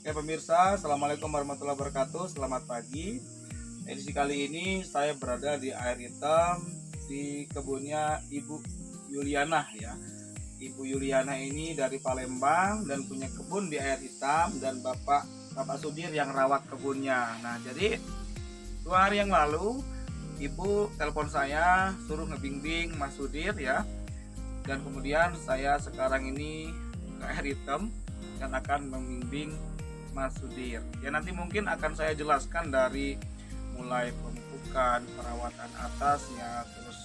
Oke pemirsa, Assalamualaikum warahmatullahi wabarakatuh. Selamat pagi. Edisi kali ini saya berada di air hitam di kebunnya Ibu Yuliana ya. Ibu Yuliana ini dari Palembang dan punya kebun di air hitam, dan Bapak Sudir yang rawat kebunnya. Nah, jadi 2 hari yang lalu Ibu telepon saya suruh ngebimbing Mas Sudir ya. Dan kemudian saya sekarang ini ke air hitam dan akan membimbing Mas Sudir. Ya, nanti mungkin akan saya jelaskan dari mulai pemupukan, perawatan atasnya, terus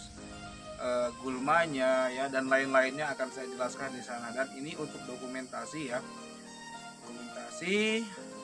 gulmanya ya, dan lain-lainnya akan saya jelaskan di sana. Dan ini untuk dokumentasi ya, dokumentasi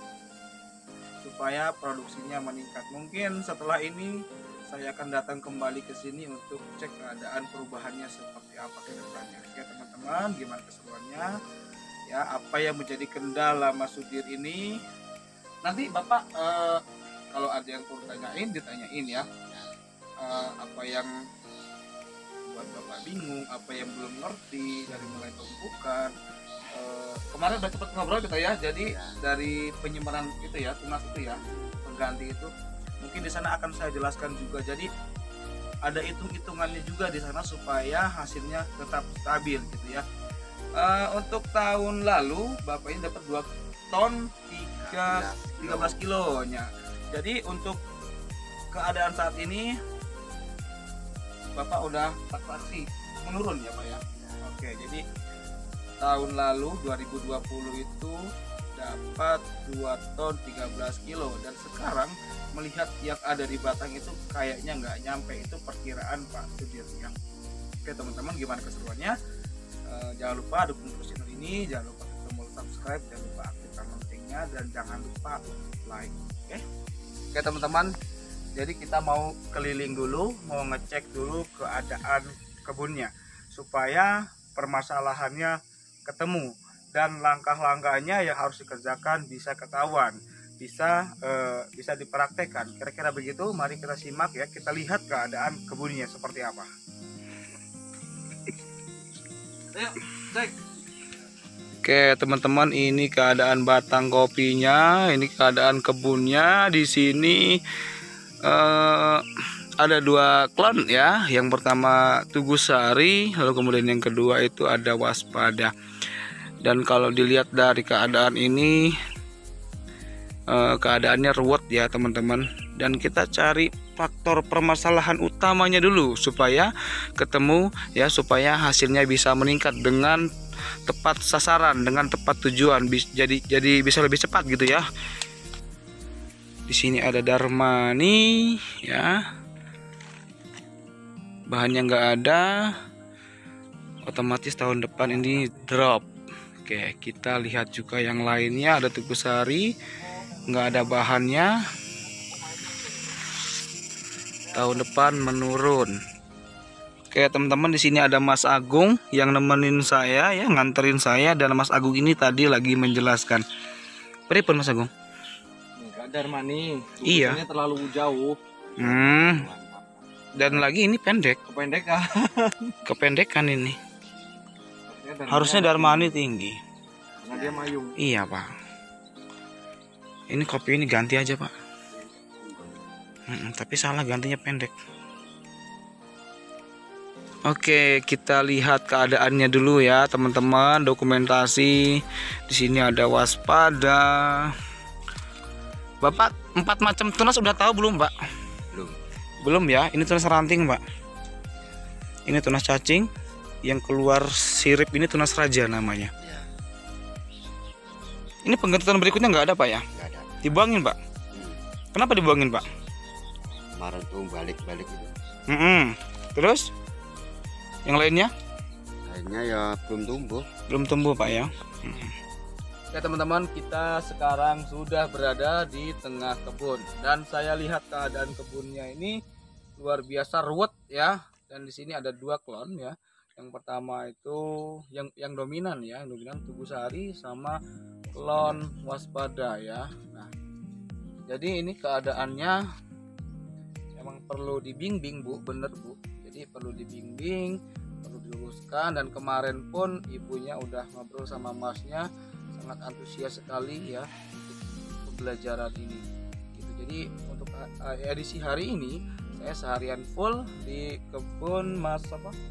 supaya produksinya meningkat. Mungkin setelah ini saya akan datang kembali ke sini untuk cek keadaan perubahannya seperti apa ke depannya. Oke teman-teman, gimana keseruannya? Ya, apa yang menjadi kendala Mas Sudir ini? Nanti Bapak kalau ada yang perlu ditanyain ya. Apa yang buat Bapak bingung, apa yang belum ngerti dari mulai pembukaan. Kemarin udah cepet ngobrol kita ya. Jadi dari penyimpanan itu ya, tunas itu ya, pengganti itu, mungkin di sana akan saya jelaskan juga. Jadi ada hitung-hitungannya juga di sana supaya hasilnya tetap stabil gitu ya. Untuk tahun lalu Bapak ini dapat 2 ton 13 kilonya. Jadi untuk keadaan saat ini Bapak udah taksi menurun ya Pak ya. Oke, jadi tahun lalu 2020 itu dapat 2 ton 13 kilo, dan sekarang melihat yang ada di batang itu kayaknya nggak nyampe, itu perkiraan Pak Sudir ya. Oke teman-teman, gimana keseruannya? Jangan lupa dukung terus channel ini, jangan lupa tombol subscribe, jangan lupa aktifkan loncengnya, dan jangan lupa like. Oke teman-teman, jadi kita mau keliling dulu, mau ngecek dulu keadaan kebunnya supaya permasalahannya ketemu dan langkah-langkahnya yang harus dikerjakan bisa ketahuan, bisa dipraktekkan. Kira-kira begitu. Mari kita simak ya, kita lihat keadaan kebunnya seperti apa. Ayo, cek. Oke teman-teman, ini keadaan batang kopinya, ini keadaan kebunnya. Di sini ada 2 klon ya. Yang pertama Tugusari, lalu kemudian yang kedua itu ada Waspada. Dan kalau dilihat dari keadaan ini, keadaannya ruwet ya teman-teman. Dan kita cari faktor permasalahan utamanya dulu supaya ketemu ya, supaya hasilnya bisa meningkat dengan tepat sasaran, dengan tepat tujuan, jadi bisa lebih cepat gitu ya. Di sini ada Darmani ya, bahannya nggak ada, otomatis tahun depan ini drop. Oke, kita lihat juga yang lainnya. Ada Tugusari, nggak ada bahannya, tahun depan menurun. Oke teman-teman, di sini ada Mas Agung yang nemenin saya ya, nganterin saya, dan Mas Agung ini tadi lagi menjelaskan. Pripun Mas Agung? Enggak, Darmani. Iya. Terlalu jauh. Dan lagi ini pendek. Kependekan. Kependekan ini. Harusnya Darmani tinggi. Karena dia mayung. Iya Pak. Ini kopi ini ganti aja Pak. Tapi salah, gantinya pendek. Oke, kita lihat keadaannya dulu ya teman-teman. Dokumentasi di sini ada Waspada. Bapak 4 macam tunas udah tahu belum Pak? Belum ya. Ini tunas ranting Pak. Ini tunas cacing, yang keluar sirip ini tunas raja namanya. Ini pengganti tahun berikutnya nggak ada Pak ya? Enggak ada. Dibuangin Pak? Kenapa dibuangin Pak? Kemarin tuh balik-balik itu. Terus yang lainnya? Lainnya ya belum tumbuh. Belum tumbuh Pak ya. Ya teman-teman, kita sekarang sudah berada di tengah kebun, dan saya lihat keadaan kebunnya ini luar biasa ruwet ya. Dan di sini ada 2 klon ya. Yang pertama itu yang dominan ya, yang dominan Tugusari sama klon Waspada ya. Nah, jadi ini keadaannya emang perlu dibimbing Bu, bener Bu. Jadi perlu dibimbing, perlu diluruskan. Dan kemarin pun ibunya udah ngobrol sama masnya, sangat antusias sekali ya untuk pembelajaran ini gitu. Jadi untuk edisi hari ini saya seharian full di kebun Mas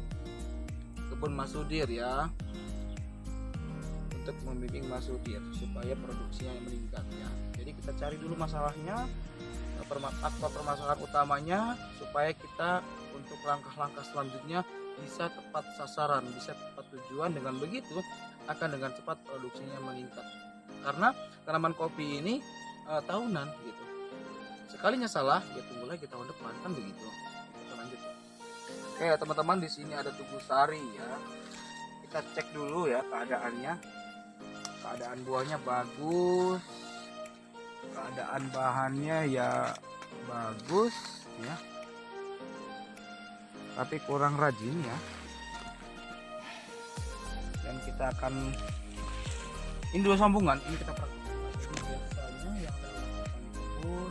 Sudir ya, untuk membimbing Mas Sudir supaya produksinya meningkat ya. Jadi kita cari dulu masalahnya, apa permasalahan utamanya, supaya kita untuk langkah-langkah selanjutnya bisa tepat sasaran, bisa tepat tujuan. Dengan begitu akan dengan cepat produksinya meningkat, karena tanaman kopi ini tahunan gitu. Sekalinya salah ya tunggu lagi tahun depan, kan begitu. Kita lanjut ya. Oke teman-teman, di sini ada tugu sari ya. Kita cek dulu ya keadaannya. Keadaan buahnya bagus, keadaan bahannya ya bagus ya, tapi kurang rajin ya. Dan kita akan ini dua sambungan, ini kita praktekkan biasanya yang dalam kebun.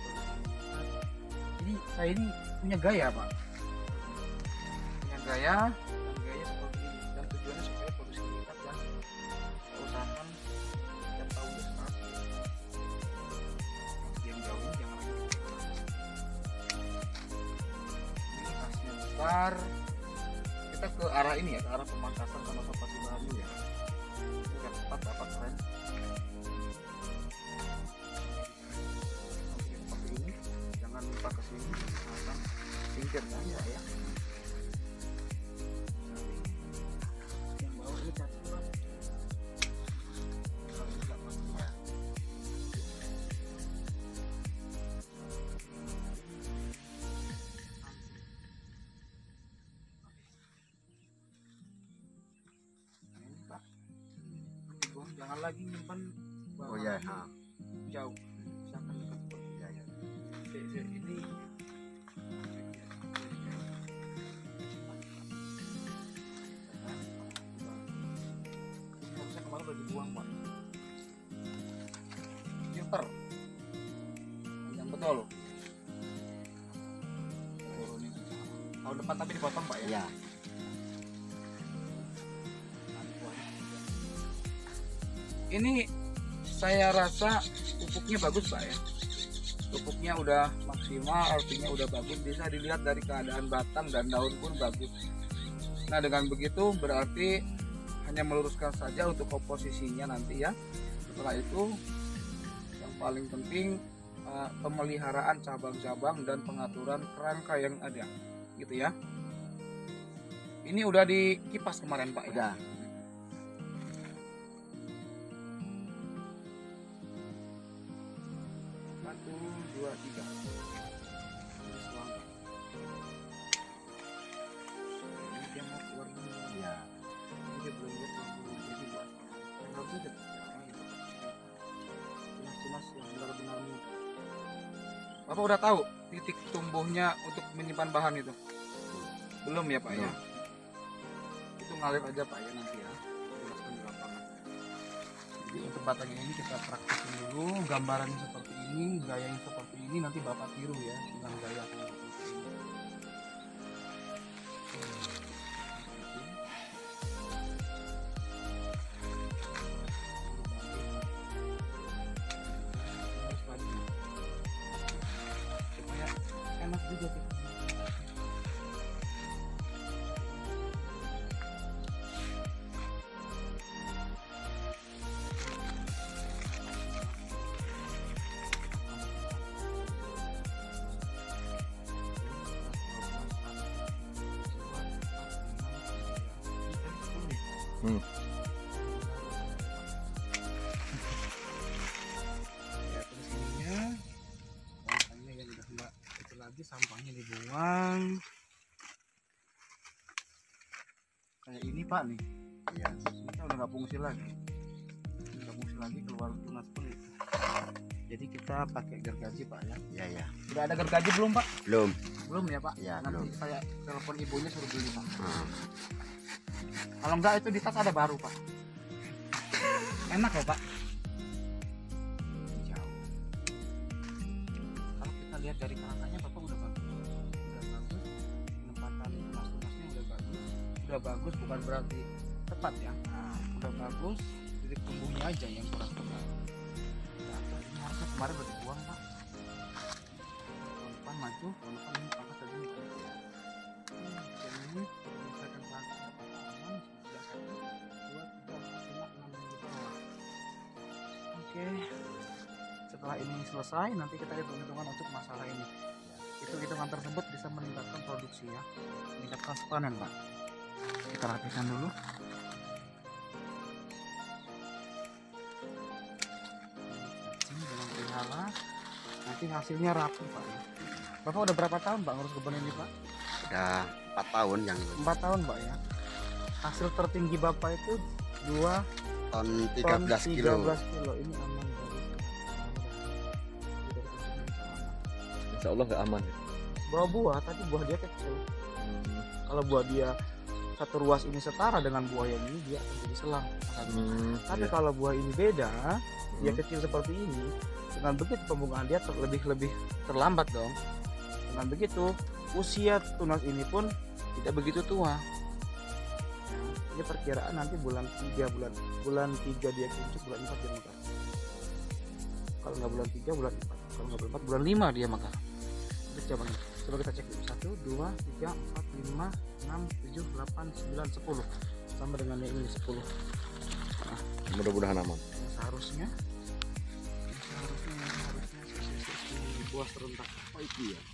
Jadi saya ini punya gaya Pak, punya gaya, dan gaya seperti ini, dan tujuannya supaya produksi meningkat dan saya usahakan setiap tahun besar. Yang jauh ini jangan lagi ini kasnya besar. Kita ke arah ini ya, ke arah Pemangkasan sama Sopasi Baru ya. Ini cepat dapat keren. Seperti ini, jangan lupa ke sini, akan singkir saja ya. Yang bawah ini caturan. Kalau tidak masuk ya. Ini Pak, jangan lagi nyimpan Oh ya, jauh, misalkan dekat ya, ya. Ini harusnya kemarin udah dibuang Pak. Filter yang betul turunin tahun depan, tapi dipotong Pak ya. ya. Ini saya rasa pupuknya bagus Pak ya. Pupuknya udah maksimal, artinya udah bagus, bisa dilihat dari keadaan batang dan daun pun bagus. Nah dengan begitu berarti hanya meluruskan saja untuk komposisinya nanti ya. Setelah itu yang paling penting pemeliharaan cabang-cabang dan pengaturan kerangka yang ada gitu ya. Ini udah dikipas kemarin Pak ya. Udah. 1, 2, 3. Ini dia mau keluar dulu. Ya. Ini dia belum buat lampu, jadi buat yang harusnya ada tunas-tunas yang benar-benar muda. Bapak udah tahu titik tumbuhnya untuk menyimpan bahan itu? Belum ya Pak ya? Itu ngalir aja Pak ya nanti ya. Jelaskan di lapangan. Jadi untuk batangnya ini kita praktekin dulu, gambarannya seperti ini, gayanya seperti ini, nanti Bapak tiru ya dengan gaya seperti ini. Supaya enak juga sih. Ya terus ininya sampahnya yang udah enggak itu lagi, sampahnya dibuang kayak ini Pak nih. Iya. Kita udah nggak fungsi lagi, keluar tunas pun itu. Jadi kita pakai gergaji Pak ya. Iya, ya. Sudah ada gergaji belum Pak? Belum Ya Pak. Ya, Nanti belum. saya telepon ibunya suruh beli Pak. Hmm. Kalau enggak itu di tas ada baru Pak. Enak loh Pak. Jauh. Kalau kita lihat dari kerangkanya Bapak udah bagus. Penempatan tunas-tunasnya udah bagus, bukan berarti tepat ya. Udah bagus, titik tumbuhnya aja yang kurang tepat. Ini harusnya kemarin udah dibuang Pak. Tahun depan maju, tahun depan ini pangkas lagi nih. Ini misalkan pangkas dapat aman, sudah 1, 2, 3, 4, 5, 6 di bawah. Oke, setelah ini selesai nanti kita hitung-hitungan untuk masalah ini. Hitung-hitungan tersebut bisa meningkatkan produksi ya, meningkatkan panen Pak. Kita rapikan dulu. Dengan pelihara, nanti hasilnya rapi Pak. Bapak udah berapa tahun Pak ngurus kebun ini Pak? Udah 4 tahun yang ini. 4 tahun Pak ya. Hasil tertinggi Bapak itu 2 Ton ton 13 kilo. 13 kilo. Ini aman dari Insya Allah nggak aman. buah-buah, tapi buah dia kecil. Kalau buah dia satu ruas ini setara dengan buah yang ini, dia akan jadi selang. Tapi kalau buah ini beda, dia kecil seperti ini, dengan begitu pembungaan dia lebih terlambat dong. Dengan begitu usia tunas ini pun tidak begitu tua. Ini perkiraan nanti bulan 3 dia kuncup, bulan 4 dia mekar. Kalau nggak bulan 3, bulan 4. Kalau nggak bulan 4, bulan 5 dia mekar. Coba kita cek dulu. 1, 2, 3, 4, 5, 6, 7, 8, 9, 10. Sama dengan yang ini 10. Nah, Mudah-mudahan aman. seharusnya buah serentak. Oh itu ya.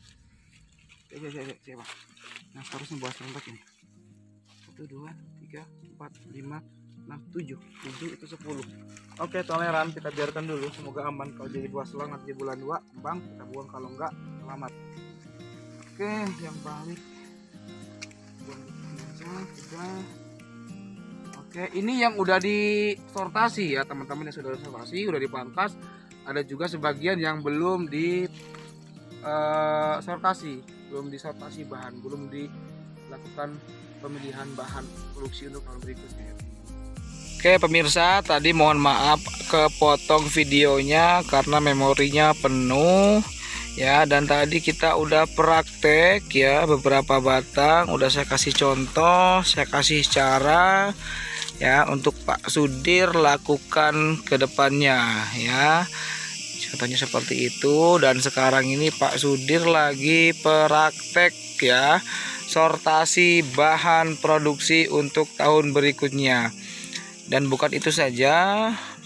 Cek Pak. Nah seharusnya buah serentak ini. 1, 2, 3, 4, 5, 6, 7 itu 10. Oke, toleran kita biarkan dulu, semoga aman. Kalau jadi buah selang nanti bulan 2 kembang kita buang, kalau enggak selamat. Oke, yang balik buang aja sudah. Oke, ini yang udah disortasi ya teman-teman, yang sudah disortasi, udah dipangkas. Ada juga sebagian yang belum di sortasi, belum disortasi bahan, belum dilakukan pemilihan bahan produksi untuk tahun berikutnya. Oke pemirsa, tadi mohon maaf kepotong videonya karena memorinya penuh ya, dan tadi kita udah praktek ya beberapa batang, udah saya kasih contoh, saya kasih cara ya untuk Pak Sudir lakukan ke depannya ya. Contohnya seperti itu, dan sekarang ini Pak Sudir lagi praktek ya sortasi bahan produksi untuk tahun berikutnya. Dan bukan itu saja,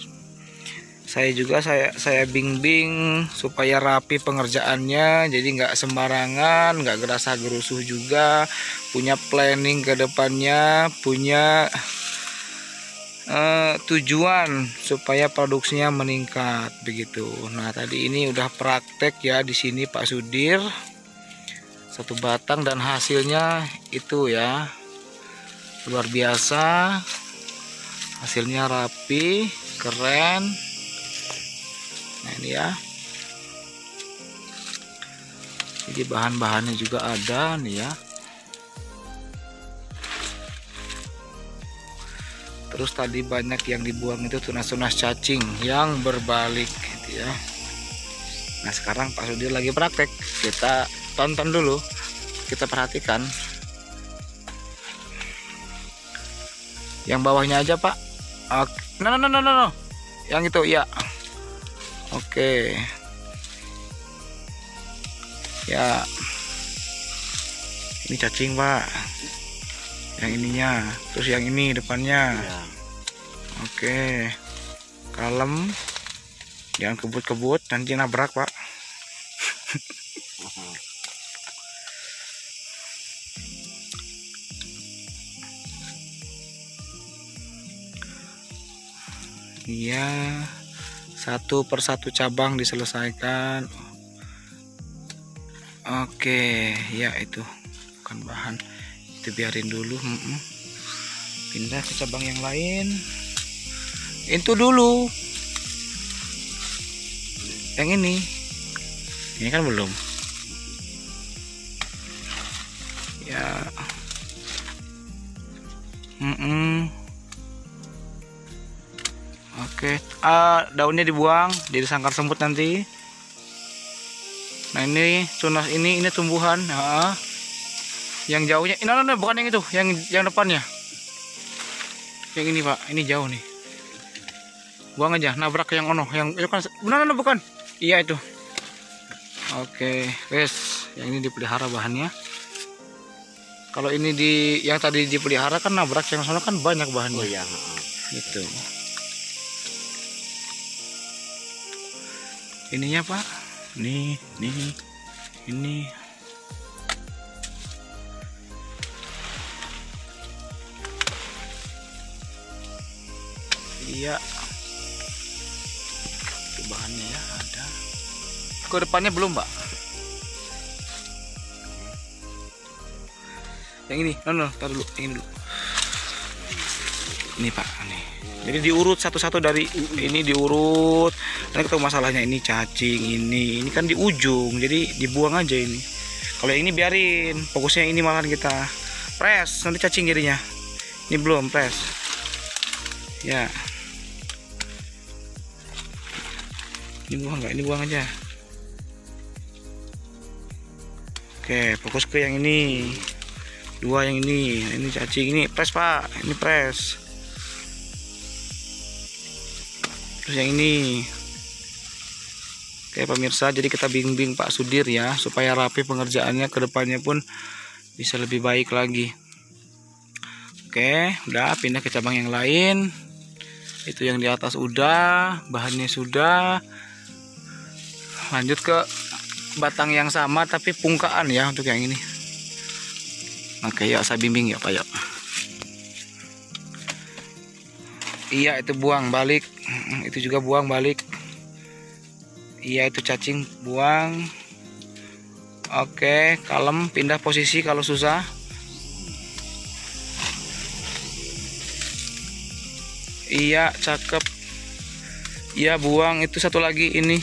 saya bimbing supaya rapi pengerjaannya, jadi nggak sembarangan, nggak gerasa gerusuh juga, punya planning ke depannya, punya tujuan supaya produksinya meningkat begitu. Nah tadi ini udah praktek ya di sini Pak Sudir, 1 batang dan hasilnya itu ya luar biasa. Hasilnya rapi, keren. Nah ini ya. Jadi bahan-bahannya juga ada nih ya. Terus tadi banyak yang dibuang itu tunas-tunas cacing yang berbalik gitu ya. Nah sekarang Pak Sudir lagi praktek, kita tonton dulu, kita perhatikan. Yang bawahnya aja Pak. No. Yang itu ya. Oke. Ya. Ini cacing Pak. Yang ininya. Terus yang ini depannya. Ya. Oke. Kalem. Jangan kebut-kebut, nanti nabrak Pak. Iya, 1 per 1 cabang diselesaikan. Oke, ya itu bukan bahan, itu biarin dulu. Pindah ke cabang yang lain. Itu dulu. Yang ini kan belum. Ya. Oke, daunnya dibuang, jadi sangkar semut nanti. Nah ini tunas ini tumbuhan. Yang jauhnya, ini bukan yang itu, yang depannya. Yang ini Pak, ini jauh nih. buang aja, nabrak yang ono, yang itu kan benar bukan? Iya itu. Oke, wes, yang ini dipelihara bahannya. Kalau ini yang tadi dipelihara kan nabrak yang sana kan banyak bahannya. Oh iya, Gitu. Ininya Pak, nih, ini. Iya. Itu bahannya ya ada. Ke depannya belum, Pak. Yang ini, taruh dulu, yang ini dulu. Ini Pak, nih. Jadi diurut satu-satu dari ini diurut. Nanti ketemu masalahnya ini cacing ini kan di ujung, jadi dibuang aja ini. Kalau yang ini biarin, fokusnya ini malahan kita press, nanti cacing jadinya. Ini belum press. Ya. Ini buang nggak? Ini buang aja. Oke, fokus ke yang ini. Dua yang ini. Ini cacing, ini press Pak. Ini press. Terus yang ini. Oke pemirsa, jadi kita bimbing Pak Sudir ya, supaya rapi pengerjaannya, kedepannya pun bisa lebih baik lagi. Oke, udah pindah ke cabang yang lain. Itu yang di atas udah, bahannya sudah. Lanjut ke batang yang sama tapi pungkaan ya untuk yang ini. Oke, ya saya bimbing ya Pak ya. Iya itu buang balik, itu juga buang balik. Iya itu cacing buang. Oke, kalem, pindah posisi kalau susah. Iya cakep. Iya buang, itu satu lagi ini.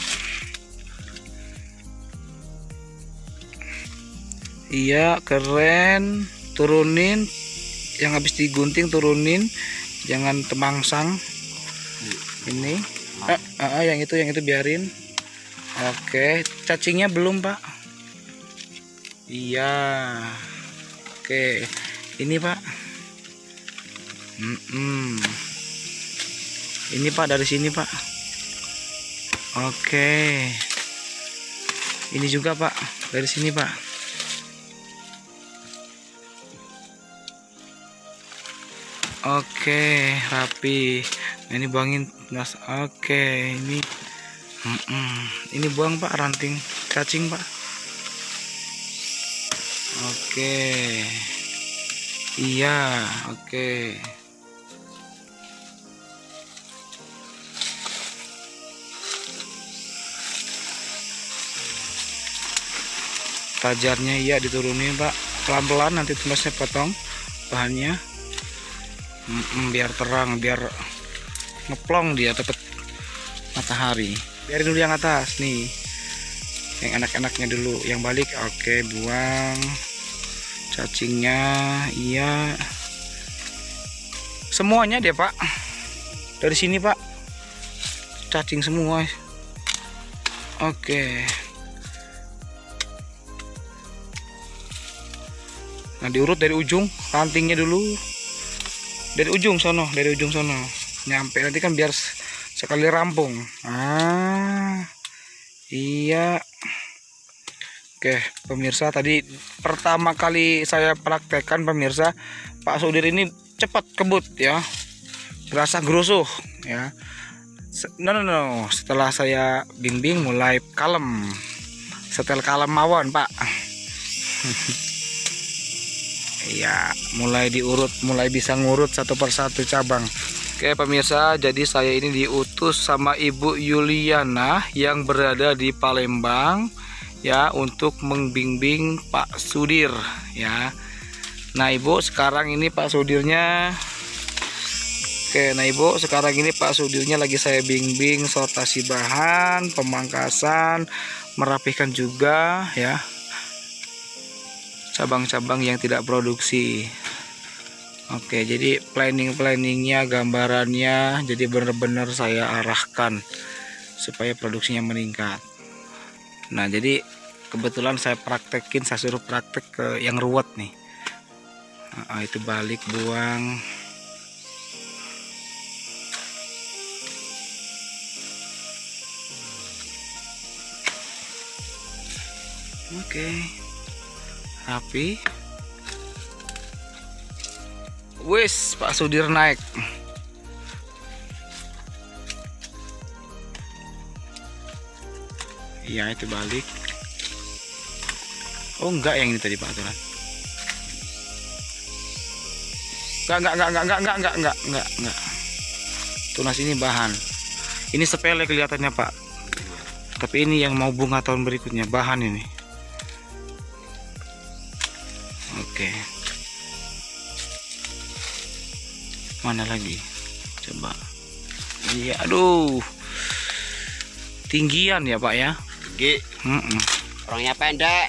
Iya keren, turunin yang habis digunting, turunin, jangan temangsang. Ini yang itu biarin. Oke, cacingnya belum Pak. Iya. Oke, ini Pak. Ini Pak dari sini Pak. Oke, ini juga Pak dari sini Pak. Oke, rapi. Nah, ini buangin mas. Oke, ini ini buang Pak ranting cacing Pak. Oke. Iya, oke. Tajarnya iya diturunin Pak, pelan-pelan, nanti tumbasnya potong bahannya. Biar terang, biar ngeplong dia tetap matahari. Biarin dulu yang atas nih, yang enak-enaknya dulu, yang balik. Oke, buang cacingnya. Iya, semuanya deh Pak, dari sini Pak, cacing semua. Oke, nah diurut dari ujung rantingnya dulu, dari ujung sono, nyampe nanti kan biar sekali rampung. Iya. Oke pemirsa, tadi pertama kali saya praktekkan pemirsa, Pak Sudir ini cepat kebut ya, berasa gerusuh ya. No, setelah saya bimbing mulai kalem, setel kalem mawon Pak. Iya, mulai diurut, mulai bisa ngurut satu persatu cabang. Oke pemirsa, jadi saya ini diutus sama Ibu Yuliana yang berada di Palembang ya, untuk membimbing Pak Sudir ya. Nah Ibu, sekarang ini Pak Sudirnya, oke, nah Ibu, sekarang ini Pak Sudirnya lagi saya bimbing sortasi bahan, pemangkasan, merapikan juga ya cabang-cabang yang tidak produksi. Oke, jadi planningnya, gambarannya, jadi benar-benar saya arahkan supaya produksinya meningkat. Nah, jadi kebetulan saya praktekin, saya suruh praktek ke yang ruwet nih. Itu balik, buang. Oke, rapi. Wis, Pak Sudir naik. Iya, itu balik. Oh enggak, yang ini tadi Pak aturan. Enggak. Tunas ini bahan. Ini sepele kelihatannya Pak. Tapi ini yang mau bunga tahun berikutnya, bahan ini. Oke. Mana lagi? Coba. Iya, aduh. Tinggian ya Pak ya. Tinggi. Orangnya pendek.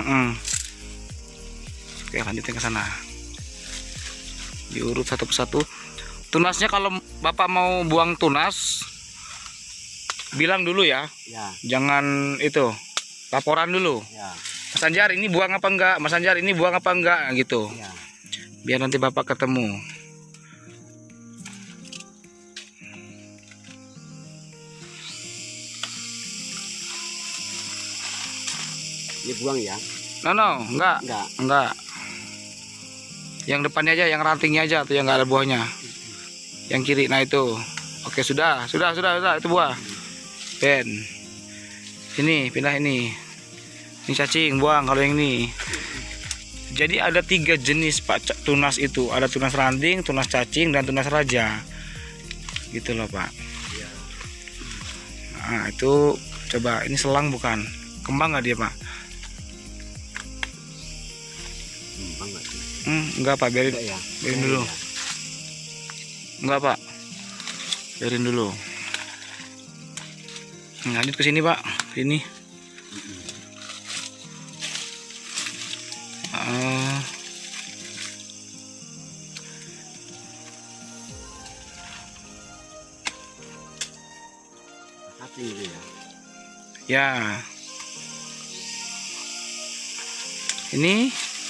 Oke, lanjutin ke sana. Diurut satu persatu. Tunasnya kalau Bapak mau buang tunas, bilang dulu ya. Ya. Jangan itu, laporan dulu. Ya. Mas Anjar ini buang apa enggak? Mas Anjar ini buang apa enggak? Gitu. Ya. Biar nanti Bapak ketemu. Ini buang ya? No, enggak. Enggak. Yang depannya aja, yang rantingnya aja tuh yang enggak ada buahnya. Yang kiri, nah itu. Oke, sudah, itu buah. Ben. Sini, pindah ini. Ini cacing, buang kalau yang ini. Jadi ada 3 jenis Pak tunas itu. Ada tunas ranting, tunas cacing, dan tunas raja. Gitu loh Pak. Nah, itu coba ini selang bukan? Kembang nggak dia Pak? Enggak Pak, biarin, Ya. biarin dulu. Enggak Pak, biarin dulu. Lanjut ke sini Pak, sini. Ini ya. Ya. Ini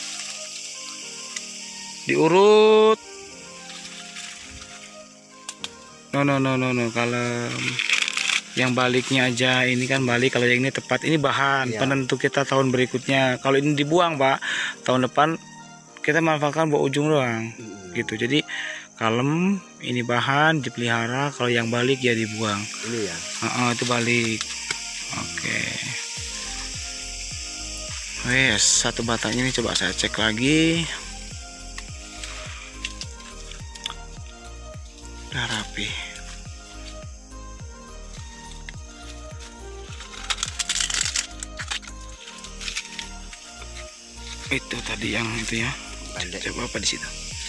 diurut. No. Kalau yang baliknya aja, ini kan balik. Kalau yang ini tepat, ini bahan penentu kita tahun berikutnya. Kalau ini dibuang Pak, tahun depan kita manfaatkan buat ujung doang. Gitu. Jadi kalem, ini bahan dipelihara. Kalau yang balik ya dibuang. Ini ya. Itu balik. Oke. Wes, satu batangnya ini coba saya cek lagi. Udah rapi. Itu tadi yang itu ya. Coba apa di situ?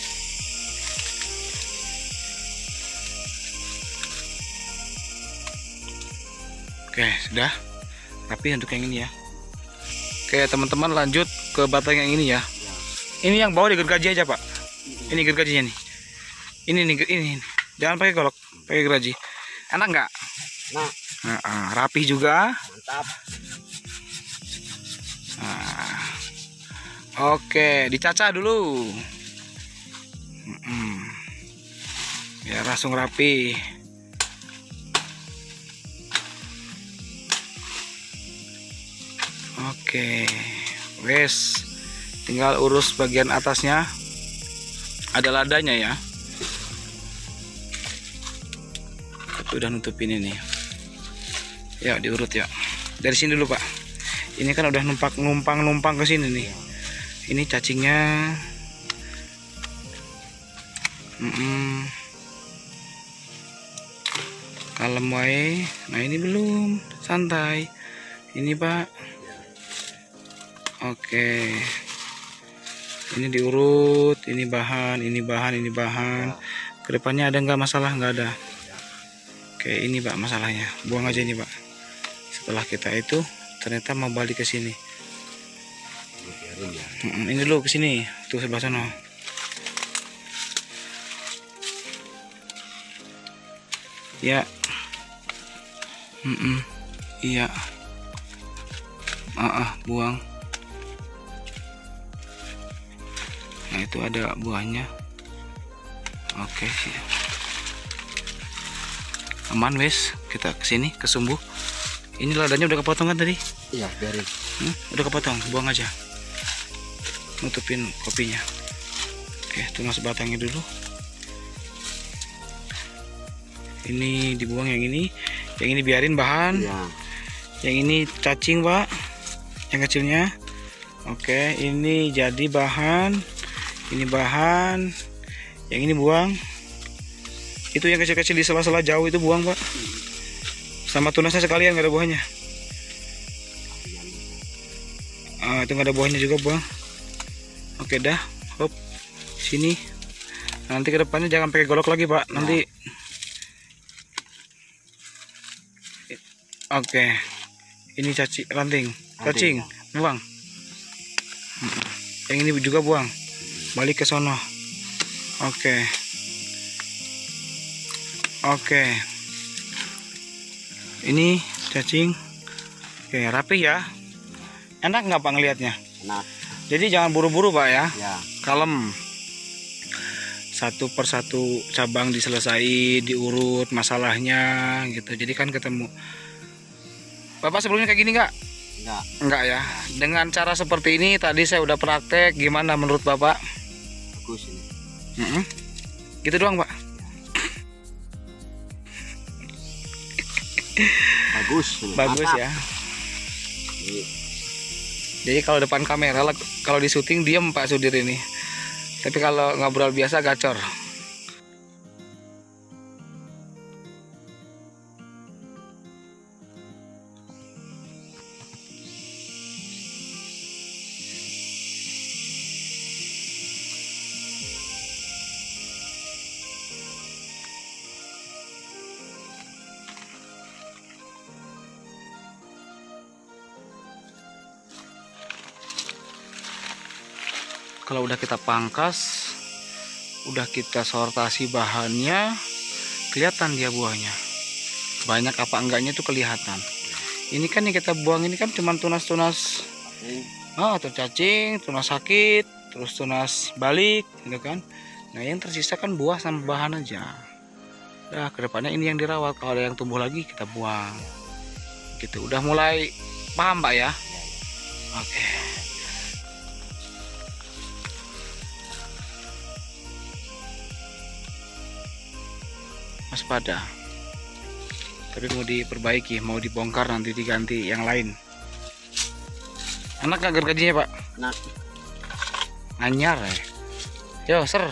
Oke, sudah rapi untuk yang ini ya. Oke, teman-teman lanjut ke batang yang ini ya. Ini yang bawah digergaji aja Pak. Ini gergajinya nih. Ini. Jangan pakai golok, pakai gergaji. Enak nggak? Nah, rapi juga. Mantap. Nah, oke, dicacah dulu. Ya langsung rapi. Oke, wes, tinggal urus bagian atasnya. Ada ladanya ya. Tapi udah nutupin ini. Ya diurut ya. Dari sini dulu Pak. Ini kan udah numpang ke sini nih. Ini cacingnya. Kalem wae. Nah ini belum, santai. Ini Pak. Oke. Ini diurut, ini bahan. Kedepannya ada nggak masalah? Nggak ada. Oke, ini Pak masalahnya. Buang aja ini Pak. Setelah kita itu ternyata mau balik ke sini. Ini dulu ke sini, tuh sebelah sana. Ya. Iya. Buang. Nah itu ada buahnya. Oke sih. Aman wes, kita kesini ke sumbu. Ini ladanya udah kepotong kan tadi? Iya, biarin. Udah kepotong, buang aja. Nutupin kopinya. Oke, tunas batangnya dulu. Ini dibuang yang ini. Yang ini biarin bahan. Iya. Yang ini cacing, Pak. Yang kecilnya. Oke, ini jadi bahan. Ini bahan. Yang ini buang. Itu yang kecil-kecil di sela-sela jauh itu buang, Pak. Sama tunasnya sekalian, nggak ada buahnya. Itu nggak ada buahnya juga, buang. Oke dah, hop, sini. Nanti kedepannya jangan pakai golok lagi, Pak. Nanti. Oke, ini ranting, cacing, buang. Yang ini juga buang. Balik ke sono. Oke. Ini cacing. Oke, rapi ya. Enak nggak Pak ngelihatnya? Enak. Jadi jangan buru-buru, Pak ya. Ya. Kalem. Satu persatu cabang diselesai, diurut masalahnya gitu. Jadi kan ketemu. Bapak sebelumnya kayak gini nggak? Enggak ya. Dengan cara seperti ini tadi saya udah praktek. Gimana menurut Bapak? Bagus ini. Gitu doang, Pak. Bagus. Bagus Mantap. ya. Jadi kalau depan kamera, kalau di syuting diem Pak Sudir ini. Tapi kalau ngobrol biasa gacor. Kalau udah kita pangkas, udah kita sortasi bahannya, kelihatan dia buahnya. Banyak apa enggaknya itu kelihatan. Ini kan yang kita buang ini kan cuma tunas-tunas atau cacing, tunas sakit, terus tunas balik gitu kan. Nah, yang tersisa kan buah sama bahan aja. Nah, kedepannya ini yang dirawat. Kalau ada yang tumbuh lagi kita buang. Gitu. Udah mulai paham, Pak ya? Oke. Waspada, tapi mau diperbaiki, mau dibongkar nanti diganti yang lain. Enak gak gergajinya, Pak? Enak. Anyar ya. Yo, ser.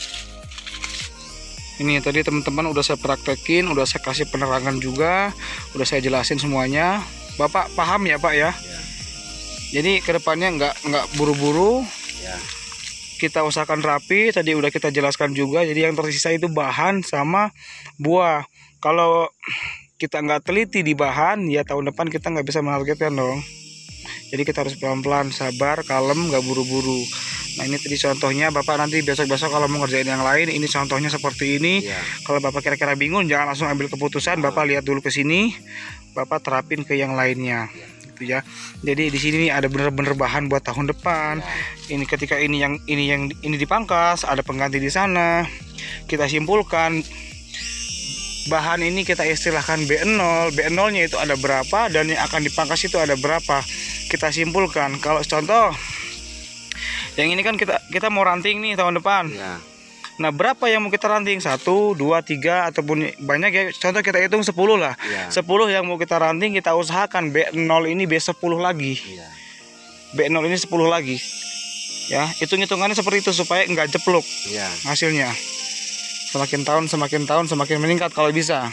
Ini tadi teman-teman udah saya praktekin, udah saya kasih penerangan juga, udah saya jelasin semuanya. Bapak paham ya, Pak ya? Jadi kedepannya nggak buru-buru. Ya. Kita usahakan rapi, tadi udah kita jelaskan juga. Jadi yang tersisa itu bahan sama buah. Kalau kita nggak teliti di bahan, ya tahun depan kita nggak bisa menargetkan dong. Jadi kita harus pelan-pelan, sabar, kalem, nggak buru-buru. Nah, ini tadi contohnya. Bapak nanti besok-besok kalau mau ngerjain yang lain, ini contohnya seperti ini. Ya. Kalau Bapak kira-kira bingung, jangan langsung ambil keputusan. Bapak lihat dulu ke sini, Bapak terapin ke yang lainnya. Ya. Jadi di sini ada bener-bener bahan buat tahun depan. Ini ketika ini dipangkas, ada pengganti di sana. Kita simpulkan bahan ini kita istilahkan B0. B0-nya itu ada berapa dan yang akan dipangkas itu ada berapa. Kita simpulkan. Kalau contoh yang ini kan kita mau ranting nih tahun depan. Ya. Nah, berapa yang mau kita ranting? 1, 2, 3 ataupun banyak ya. Contoh kita hitung 10 lah. Ya. 10 yang mau kita ranting, kita usahakan B0 ini B10 lagi. Ya. B0 ini 10 lagi. Ya, hitung-hitungannya seperti itu supaya nggak jeplok Ya. hasilnya. Semakin tahun semakin meningkat kalau bisa.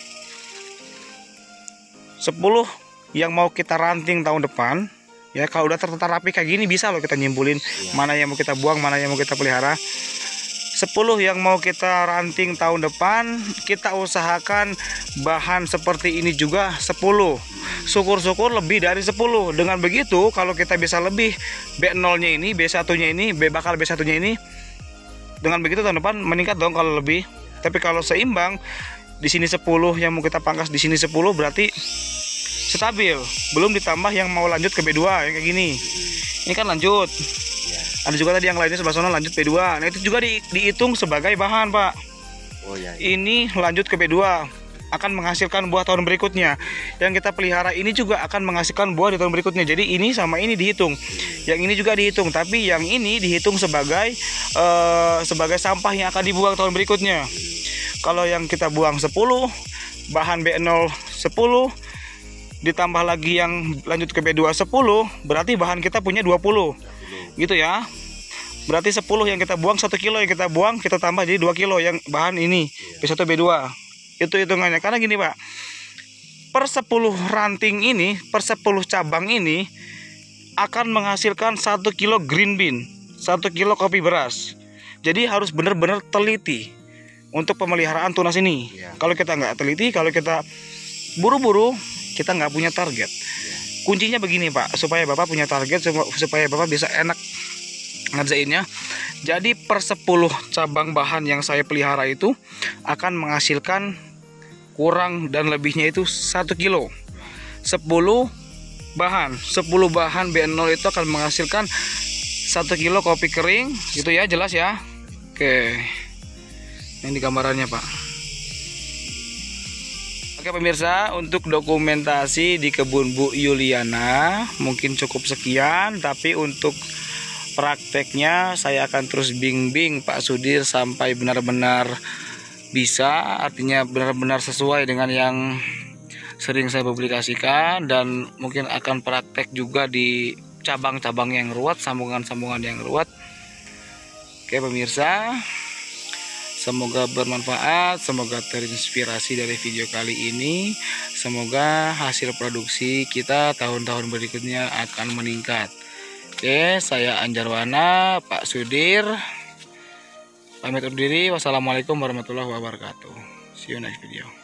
10 yang mau kita ranting tahun depan, ya kalau udah tertata rapi kayak gini bisa loh kita nyimpulin mana yang mau kita buang, mana yang mau kita pelihara. 10 yang mau kita ranting tahun depan, kita usahakan bahan seperti ini juga 10. Syukur-syukur lebih dari 10. Dengan begitu kalau kita bisa lebih B0-nya ini, B1-nya ini, bakal B1-nya ini, dengan begitu tahun depan meningkat dong kalau lebih. Tapi kalau seimbang, di sini 10 yang mau kita pangkas, di sini 10 berarti stabil. Belum ditambah yang mau lanjut ke B2 yang kayak gini. Ini kan lanjut. Ada juga tadi yang lainnya sebelah sana lanjut B2. Nah, itu juga dihitung sebagai bahan, Pak. Oh ya. Ini lanjut ke B2. akan menghasilkan buah tahun berikutnya. Yang kita pelihara ini juga akan menghasilkan buah di tahun berikutnya. Jadi ini sama ini dihitung, yang ini juga dihitung, tapi yang ini dihitung sebagai sampah yang akan dibuang tahun berikutnya. Kalau yang kita buang 10, bahan B0 10, ditambah lagi yang lanjut ke B2 10, berarti bahan kita punya 20 gitu ya. Berarti 10 yang kita buang, 1 kilo yang kita buang, kita tambah jadi 2 kilo yang bahan ini B1 B2. Itu hitungannya. Karena gini Pak, per 10 ranting ini, per 10 cabang ini akan menghasilkan 1 kilo green bean, 1 kilo kopi beras. Jadi harus benar-benar teliti untuk pemeliharaan tunas ini. Kalau kita nggak teliti, kalau kita buru-buru, kita nggak punya target. Kuncinya begini Pak, supaya Bapak punya target, supaya Bapak bisa enak ngerjainnya. Jadi per 10 cabang bahan yang saya pelihara itu akan menghasilkan kurang dan lebihnya itu 1 kilo. 10 bahan B0 itu akan menghasilkan 1 kilo kopi kering gitu ya, jelas ya. Oke, ini gambarannya Pak. Oke pemirsa, untuk dokumentasi di kebun Bu Yuliana mungkin cukup sekian, tapi untuk prakteknya saya akan terus bimbing Pak Sudir sampai benar-benar bisa, artinya benar-benar sesuai dengan yang sering saya publikasikan, dan mungkin akan praktek juga di cabang-cabang yang ruwet, sambungan-sambungan yang ruwet. Oke pemirsa, semoga bermanfaat, semoga terinspirasi dari video kali ini. Semoga hasil produksi kita tahun-tahun berikutnya akan meningkat. Oke, saya Anjarwana, Pak Sudir pamit undur diri. Wassalamualaikum warahmatullahi wabarakatuh. See you next video.